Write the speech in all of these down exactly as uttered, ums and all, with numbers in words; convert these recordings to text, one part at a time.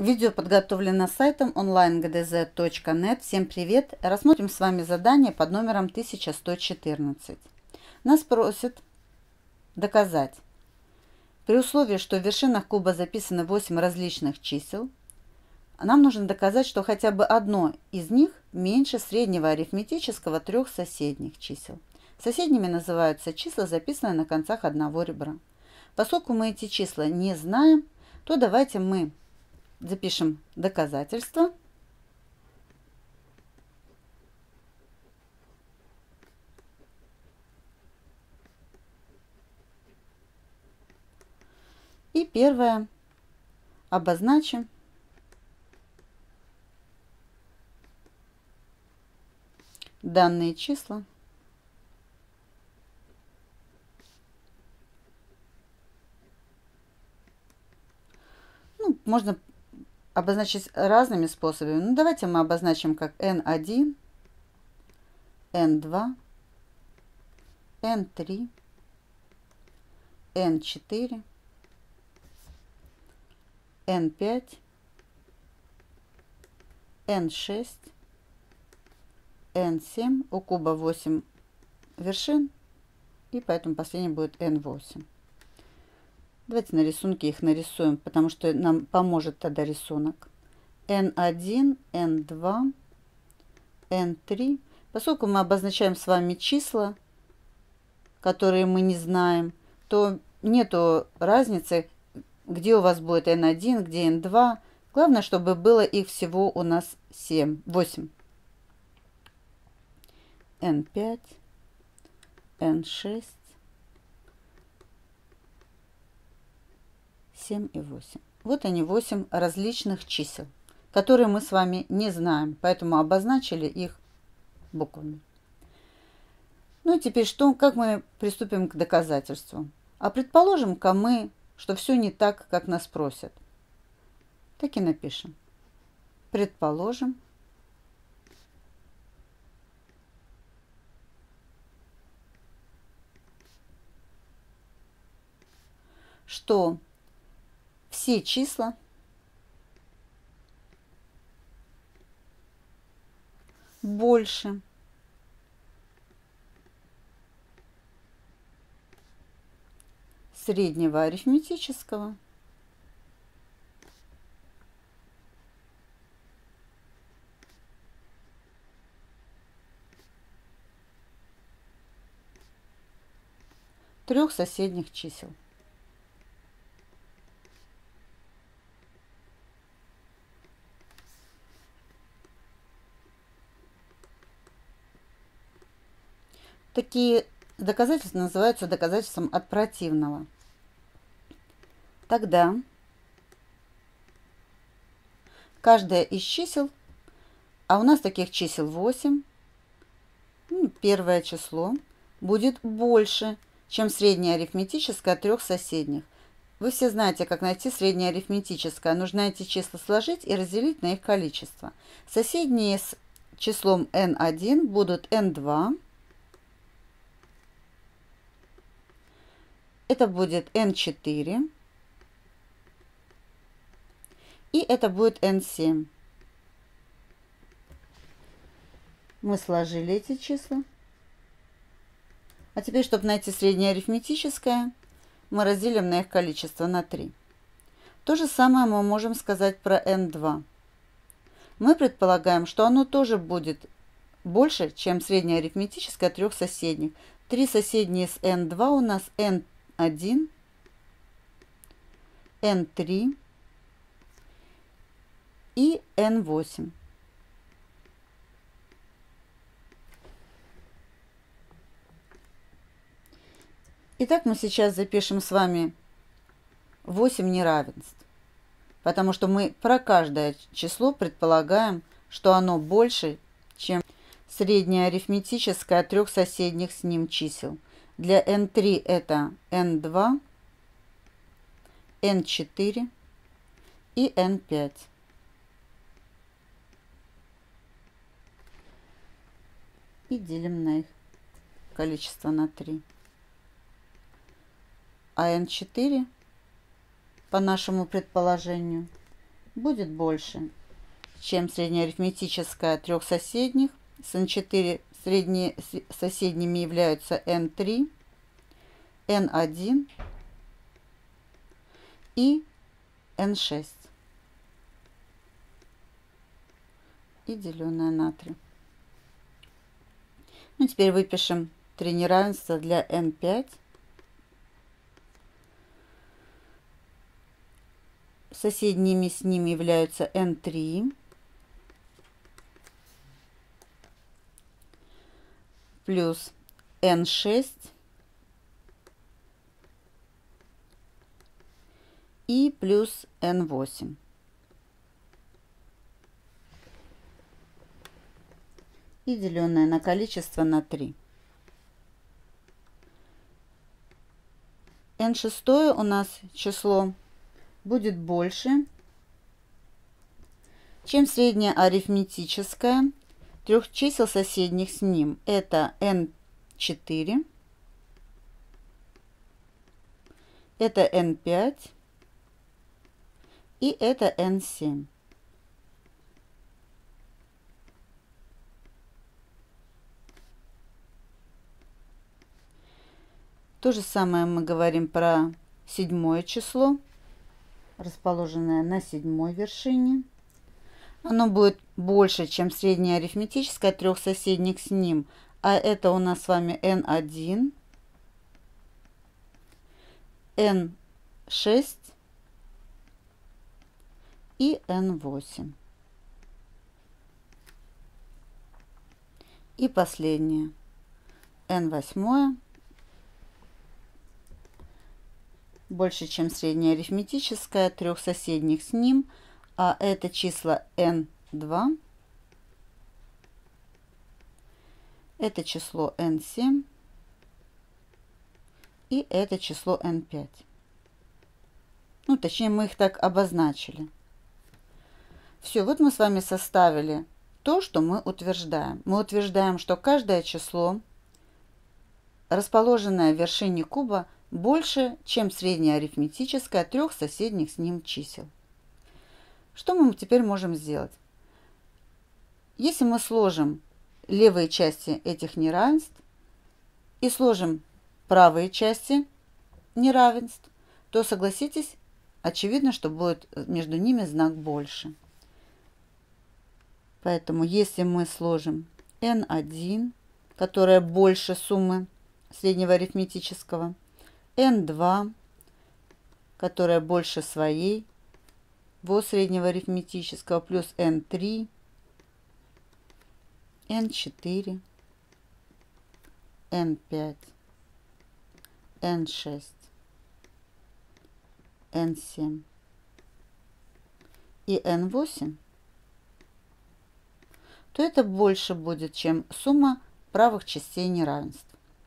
Видео подготовлено сайтом онлайн гэ дэ зет точка нет. Всем привет! Рассмотрим с вами задание под номером тысяча сто четырнадцать. Нас просят доказать. При условии, что в вершинах куба записаны восемь различных чисел, нам нужно доказать, что хотя бы одно из них меньше среднего арифметического трех соседних чисел. Соседними называются числа, записанные на концах одного ребра. Поскольку мы эти числа не знаем, то давайте мы запишем доказательство. И первое обозначим данные числа ну, можно обозначить разными способами. Ну, давайте мы обозначим как эн один, эн два, эн три, эн четыре, эн пять, эн шесть, эн семь. У куба восемь вершин, и поэтому последний будет эн восемь. Давайте на рисунке их нарисуем, потому что нам поможет тогда рисунок. эн один, эн два, эн три. Поскольку мы обозначаем с вами числа, которые мы не знаем, то нету разницы, где у вас будет эн один, где эн два. Главное, чтобы было их всего у нас семь, восемь. эн пять, эн шесть, семь и восемь. Вот они, восемь различных чисел, которые мы с вами не знаем, поэтому обозначили их буквами. Ну и теперь что, как мы приступим к доказательству? А предположим-ка мы, что все не так, как нас просят. Так и напишем. Предположим, что все числа больше среднего арифметического трех соседних чисел. Такие доказательства называются доказательством от противного. Тогда каждое из чисел, а у нас таких чисел восемь, первое число будет больше, чем среднее арифметическое от трех соседних. Вы все знаете, как найти среднее арифметическое. Нужно эти числа сложить и разделить на их количество. Соседние с числом эн один будут эн два. Это будет эн четыре. И это будет эн семь. Мы сложили эти числа. А теперь, чтобы найти среднее арифметическое, мы разделим на их количество на три. То же самое мы можем сказать про эн два. Мы предполагаем, что оно тоже будет больше, чем среднее арифметическое от трех соседних. Три соседние с эн два у нас эн один, эн три и эн восемь. Итак, мы сейчас запишем с вами восемь неравенств, потому что мы про каждое число предполагаем, что оно больше, чем среднее арифметическое от трех соседних с ним чисел. Для эн три это эн два, эн четыре и эн пять. И делим на их количество на три. А эн четыре, по нашему предположению, будет больше, чем среднеарифметическое трех соседних. С эн четыре средние соседними являются эн три, эн один и эн шесть. И деленное на три. Ну, теперь выпишем три неравенства для эн пять. Соседними с ними являются эн три плюс эн шесть и плюс эн восемь. И деленное на количество на три. эн шесть у нас число будет больше, чем среднее арифметическое трех чисел соседних с ним. Это эн четыре, это эн пять и это эн семь. То же самое мы говорим про седьмое число, расположенное на седьмой вершине. Оно будет больше, чем среднее арифметическое трех соседних с ним. А это у нас с вами эн один, эн шесть и эн восемь. И последнее. эн восемь больше, чем среднее арифметическое трех соседних с ним. А это числа эн два, это число эн семь и это число эн пять. Ну, точнее, мы их так обозначили. Все, вот мы с вами составили то, что мы утверждаем. Мы утверждаем, что каждое число, расположенное в вершине куба, больше, чем среднее арифметическое трех соседних с ним чисел. Что мы теперь можем сделать? Если мы сложим левые части этих неравенств и сложим правые части неравенств, то, согласитесь, очевидно, что будет между ними знак больше. Поэтому, если мы сложим эн один, которая больше суммы среднего арифметического, эн два, которая больше своей, во среднего арифметического, плюс эн три, эн четыре, эн пять, эн шесть, эн семь и эн восемь, то это больше будет, чем сумма правых частей неравенств.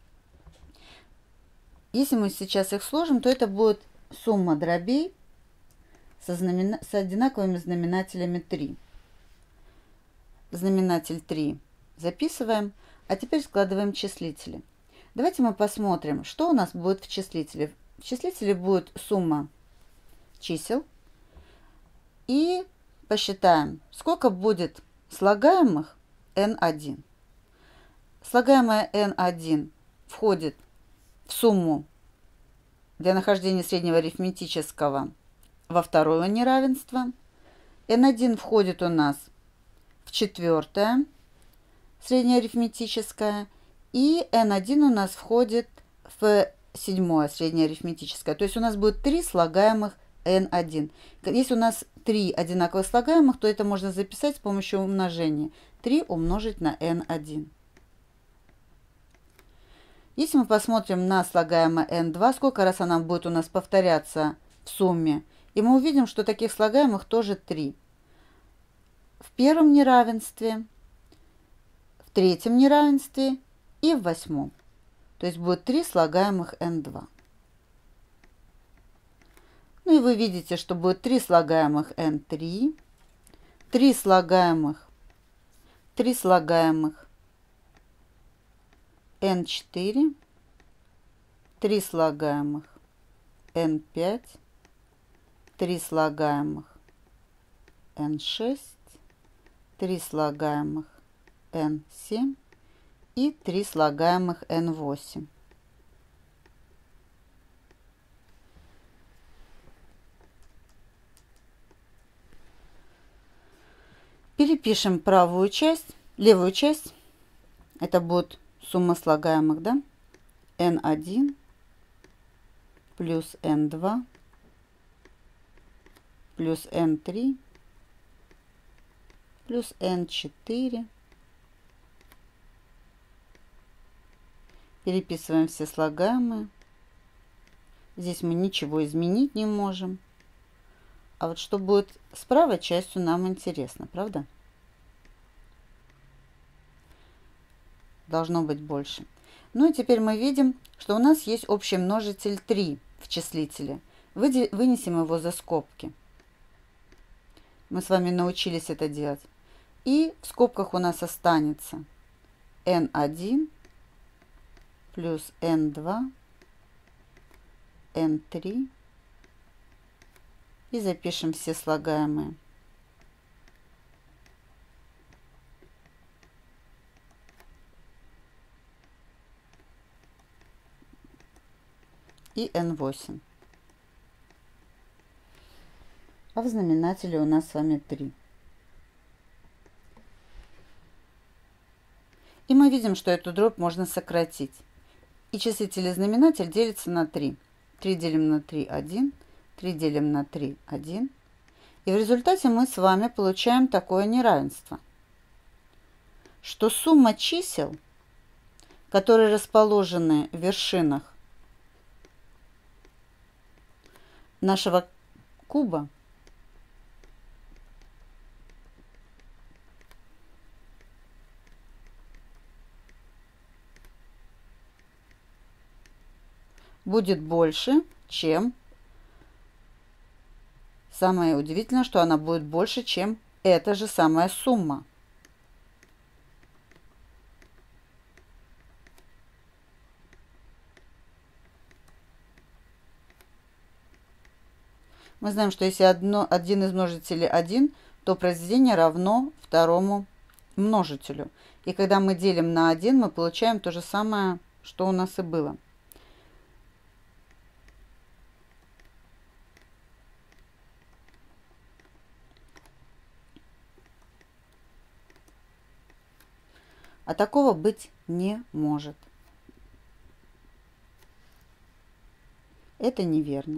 Если мы сейчас их сложим, то это будет сумма дробей со, знамена... с одинаковыми знаменателями три. Знаменатель три записываем, а теперь складываем числители. Давайте мы посмотрим, что у нас будет в числителе. В числителе будет сумма чисел. И посчитаем, сколько будет слагаемых эн один. Слагаемое эн один входит в сумму для нахождения среднего арифметического во второе неравенство. эн один входит у нас в четвертое среднеарифметическое. И эн один у нас входит в седьмое среднеарифметическое. То есть у нас будет три слагаемых эн один. Если у нас три одинаковых слагаемых, то это можно записать с помощью умножения. три умножить на эн один. Если мы посмотрим на слагаемое эн два, сколько раз она будет у нас повторяться в сумме, и мы увидим, что таких слагаемых тоже три. В первом неравенстве, в третьем неравенстве и в восьмом. То есть будет три слагаемых эн два. Ну и вы видите, что будет три слагаемых эн три, три слагаемых, три слагаемых эн четыре, три слагаемых эн пять, три слагаемых эн шесть, три слагаемых эн семь и три слагаемых эн восемь. Перепишем правую часть, левую часть. Это будет сумма слагаемых, да? эн один плюс эн два плюс эн три плюс эн четыре. Переписываем все слагаемые. Здесь мы ничего изменить не можем. А вот что будет с правой частью, нам интересно, правда? Должно быть больше. Ну и теперь мы видим, что у нас есть общий множитель три в числителе. Вынесем его за скобки. Мы с вами научились это делать. И в скобках у нас останется эн один плюс эн два, эн три. И запишем все слагаемые. И эн восемь. А в знаменателе у нас с вами три. И мы видим, что эту дробь можно сократить. И числитель и знаменатель делятся на три. три делим на три – один. три делим на три – один. И в результате мы с вами получаем такое неравенство, что сумма чисел, которые расположены в вершинах нашего куба, будет больше, чем... Самое удивительное, что она будет больше, чем эта же самая сумма. Мы знаем, что если одно, один из множителей один, то произведение равно второму множителю. И когда мы делим на один, мы получаем то же самое, что у нас и было. А такого быть не может. Это неверно.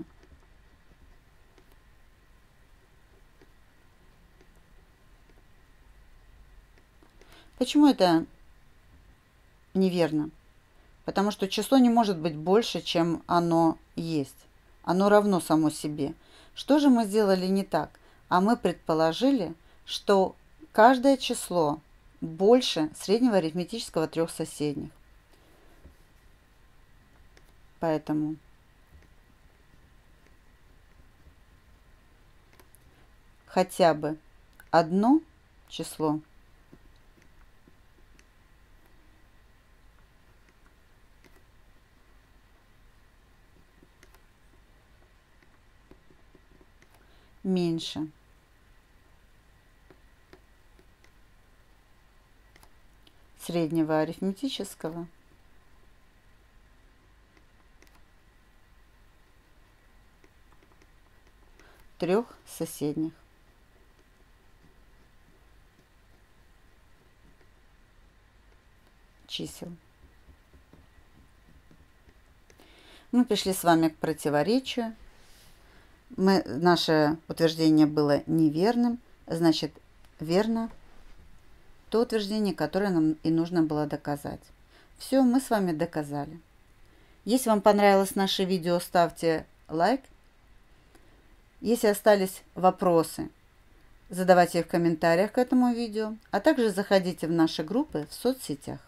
Почему это неверно? Потому что число не может быть больше, чем оно есть. Оно равно само себе. Что же мы сделали не так? А мы предположили, что каждое число больше среднего арифметического трех соседних. Поэтому хотя бы одно число меньше среднего арифметического трех соседних. Чисел. Мы пришли с вами к противоречию. Мы, наше утверждение было неверным, значит, верно то утверждение, которое нам и нужно было доказать. Все, мы с вами доказали. Если вам понравилось наше видео, ставьте лайк. Если остались вопросы, задавайте их в комментариях к этому видео, а также заходите в наши группы в соцсетях.